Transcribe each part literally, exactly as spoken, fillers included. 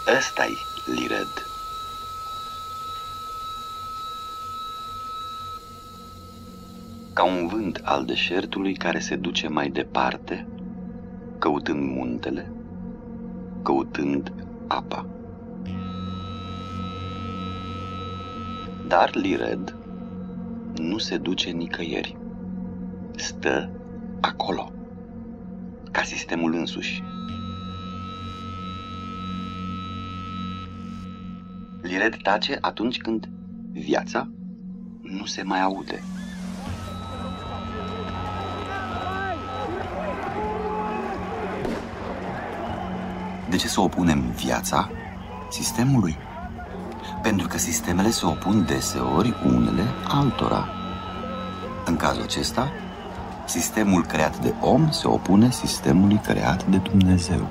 Ăsta-i Lired. Ca un vânt al deșertului care se duce mai departe, căutând muntele, căutând apa. Dar Lired nu se duce nicăieri. Stă acolo, ca sistemul însuși. Lired tace atunci când viața nu se mai aude. De ce să opunem viața sistemului? Pentru că sistemele se opun deseori unele altora. În cazul acesta, sistemul creat de om se opune sistemului creat de Dumnezeu.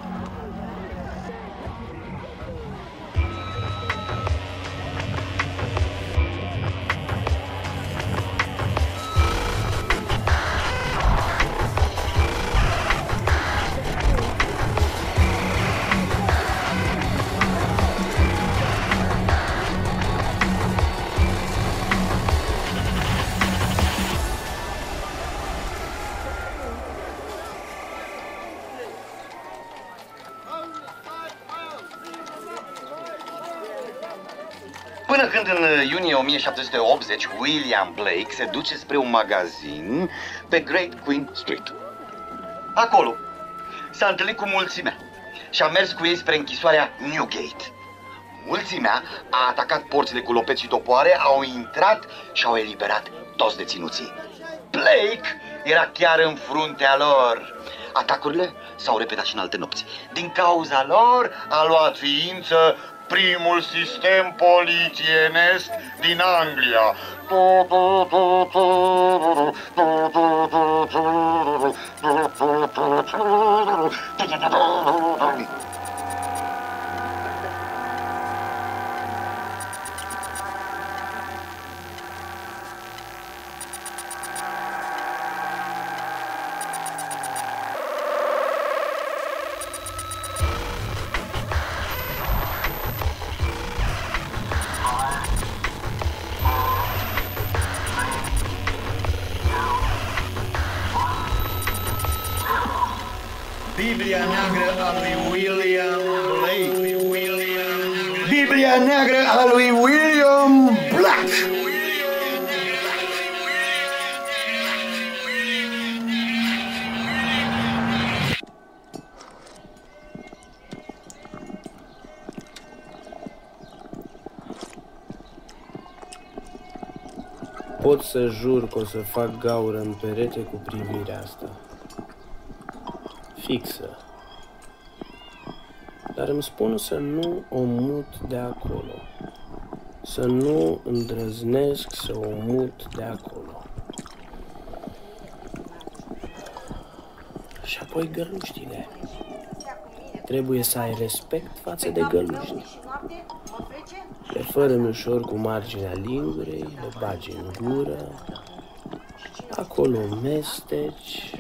Până când în iunie o mie șapte sute optzeci William Blake se duce spre un magazin pe Great Queen Street. Acolo s-a întâlnit cu mulțimea și a mers cu ei spre închisoarea Newgate. Mulțimea a atacat porțile cu lopeți și topoare, au intrat și au eliberat toți deținuții. Blake era chiar în fruntea lor. Atacurile s-au repetat și în alte nopți. Din cauza lor a luat ființă primul sistem polițienesc din Anglia. Biblia neagră a lui William Blake. Biblia neagră a lui William Blake. Pot să jur că o să fac gaură în perete cu privirea asta. Fixă. Dar îmi spun să nu o mut de acolo. Să nu îndrăznesc să o mut de acolo. Și apoi găluștile. Trebuie să ai respect față de găluști. Le fără ușor cu marginea lingurei, le bagi în gură. Acolo mesteci.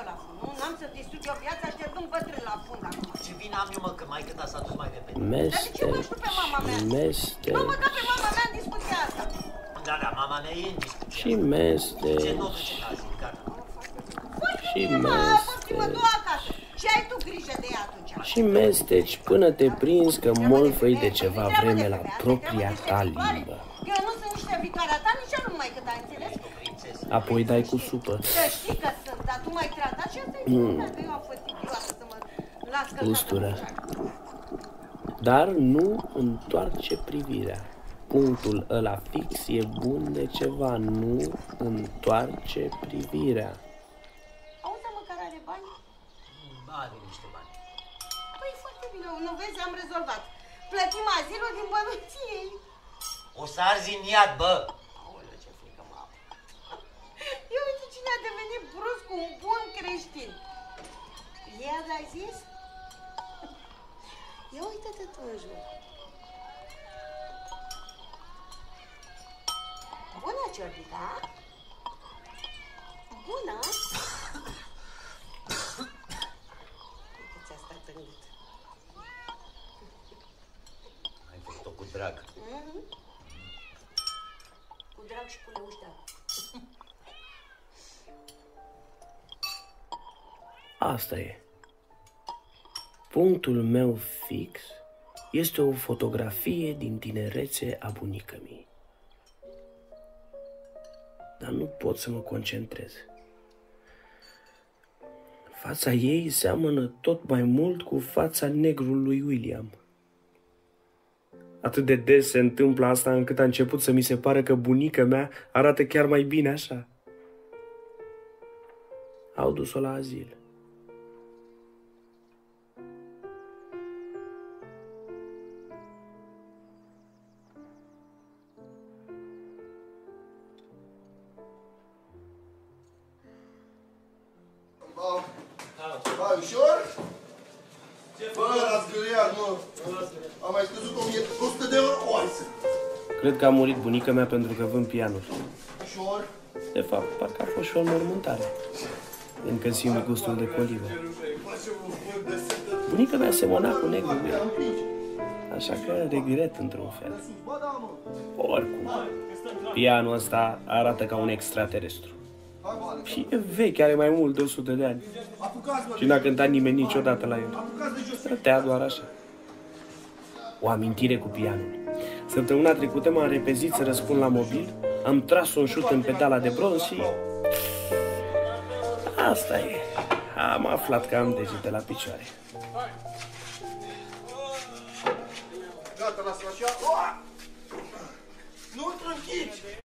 Ce vină am eu, mă, că maică ta s-a dus mai repede. Mesteci, mesteci. Mă, mă, pe mama mea în discuția asta. Da, da, mama mea e în discuția și mesteci. Ce nu duce la zi, gata. Și mesteci. Și ai tu grijă de ea atunci. Și mesteci până te prinzi că molfăi de ceva vreme la propria ta limbă. Eu nu sunt nici servitoarea ta, nici eu nu mai cât ai înțeles. Apoi dai cu supă. Să știi că sunt, dar tu m-ai tratat și asta e mm. că eu am fost idiotă să mă las că ustură. Dar nu întoarce privirea. Punctul ăla fix e bun de ceva, nu întoarce privirea. Auzi, măcar are bani? Are niște bani. Păi foarte bine, nu vezi, am rezolvat. Plătim azilul din bănuții ei. O să arzi în iad, bă! Aoleu, ce frică mă apă. Eu uite cine a devenit brusc un bun creștin. Iad ai zis? Ia uite-te tu în jur. Bună, Ciordica! Bună! Uite, ți-a stat în gât. Asta e. Punctul meu fix este o fotografie din tinerețe a bunicămii. Dar nu pot să mă concentrez. Fața ei seamănă tot mai mult cu fața negrului William. Atât de des se întâmplă asta încât a început să mi se pare că bunica mea arată chiar mai bine așa. Au dus-o la azil. Hai, ușor? Bă, l-ați gâliat, mă. Am mai scăzut o mie o sută de euro. O, hai să... Cred că a murit bunica mea pentru că vând pianul. Ușor? De fapt, parcă a fost și o înmormântare. Încă simt gustul de colibe. Bunica mea semăna cu negrul meu. Așa că regret într-un fel. Oricum, pianul ăsta arată ca un extraterestru. Și e vechi, are mai mult de o sută de ani. Și n-a cântat nimeni niciodată la el. Stătea doar așa. O amintire cu pianul. Săptămâna trecută m-am repezit să răspund la mobil, am tras un șut în pedala de bronz și... Asta e. Am aflat că am degete la picioare. Gata, lasă-l așa. Nu-l trânchiți!